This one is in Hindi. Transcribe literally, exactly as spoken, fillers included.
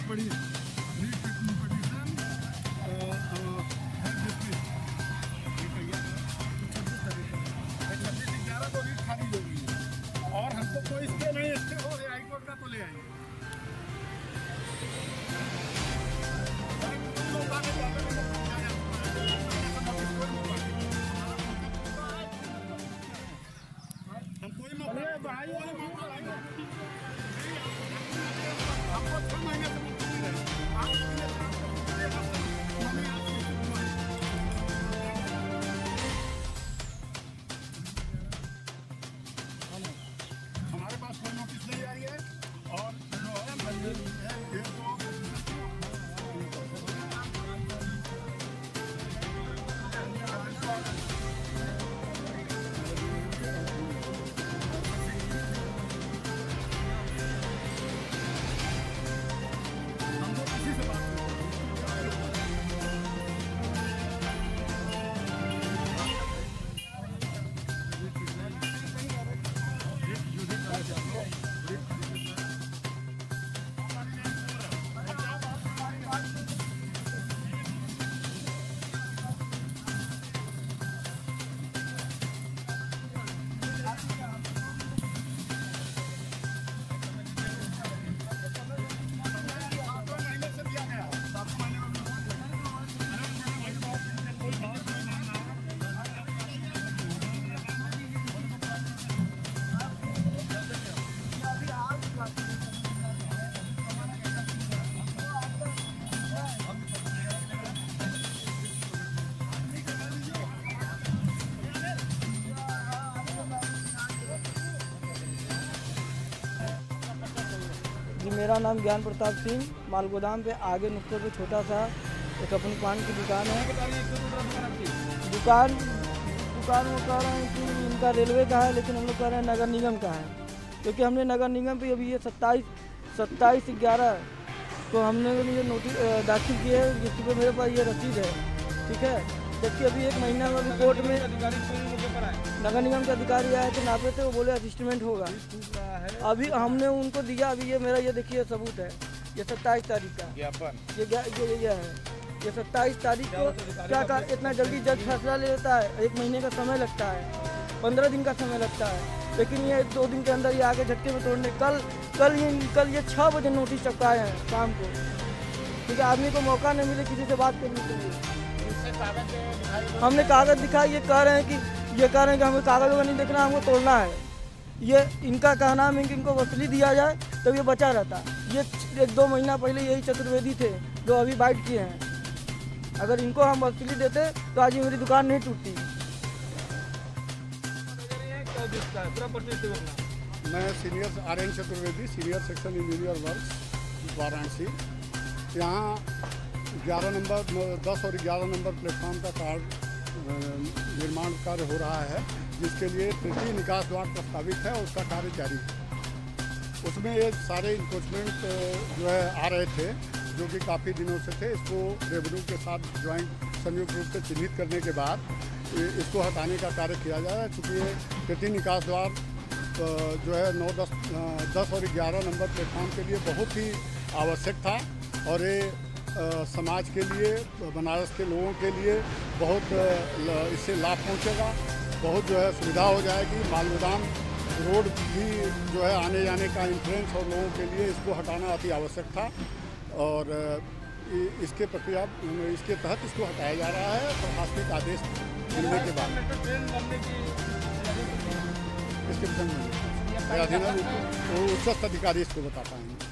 बड़ी नीट कंपटीशन है जिसमें छब्बीस तारीख छब्बीस ग्यारह को रीट खारिज होगी और हमको कोई इसके नहीं इसके हो हाईकोर्ट का तो ले आएंगे। हमारे पास कोई नोटिस नहीं आई है और जो है मंदिर है ये तो जी, मेरा नाम ज्ञान प्रताप सिंह, माल गोदाम पे आगे नुक्कड़ पे छोटा सा एक अपनी पान की दुकान है। दुकान दुकान वो कह रहे हैं कि इनका रेलवे का है, लेकिन हम लोग कह रहे हैं नगर निगम का है, क्योंकि हमने नगर निगम पे अभी ये सत्ताईस सत्ताईस ग्यारह को हमने ये नोटिस दाखिल किए है, जिसकी पे मेरे पास ये रसीद है। ठीक है, जबकि अभी एक महीना में कोर्ट में नगर निगम के अधिकारी आए थे, नापे थे, वो बोले असिस्टमेंट होगा। अभी हमने उनको दिया, अभी ये मेरा ये देखिए सबूत है, ये सत्ताईस तारीख का ज्ञापन, ये ये ये है, ये सत्ताईस तारीख को क्या का इतना जल्दी जज फैसला ले लेता है। एक महीने का समय लगता है, पंद्रह दिन का समय लगता है, लेकिन ये दो दिन के अंदर ये आगे झटके में तोड़ने। कल कल ये कल ये छः बजे नोटिस चपकाए हैं शाम को, क्योंकि आदमी को मौका नहीं मिले किसी से बात करने के लिए। हमने कागज दिखाई, ये कह रहे हैं कि ये कह रहे हैं कि हमें कागज वगैरह नहीं देखना, हमको तोड़ना है। ये इनका कहना है कि इनको वसूली दिया जाए तब ये बचा रहता। ये एक दो महीना पहले यही चतुर्वेदी थे जो अभी बाइट किए हैं। अगर इनको हम वसूली देते तो आज मेरी दुकान नहीं टूटती। मैं senior R N Chaturvedi, senior section engineer works Varanasi. यहाँ ग्यारह नंबर दस और ग्यारह नंबर प्लेटफॉर्म का कार्ड निर्माण कार्य हो रहा है, जिसके लिए तृतीय निकास द्वार प्रस्तावित है और उसका कार्य जारी है। उसमें ये सारे इंक्रोचमेंट जो है आ रहे थे, जो कि काफ़ी दिनों से थे। इसको रेवेन्यू के साथ ज्वाइंट संयुक्त रूप से चिन्हित करने के बाद इसको हटाने का कार्य किया जा रहा है। चूँकि ये तृतीय निकास द्वार जो है नौ दस दस और ग्यारह नंबर प्लेटफॉर्म के लिए बहुत ही आवश्यक था और ये समाज के लिए, बनारस के लोगों के लिए बहुत इससे लाभ पहुंचेगा, बहुत जो है सुविधा हो जाएगी। माल गोदाम रोड भी जो है आने जाने का इंफ्लुएंस और लोगों के लिए इसको हटाना अति आवश्यक था और इसके प्रक्रिया इसके तहत इसको हटाया जा रहा है प्रशासनिक आदेश मिलने के बाद। इसके विषय में उच्चस्थ अधिकारी इसको बता पाएंगे।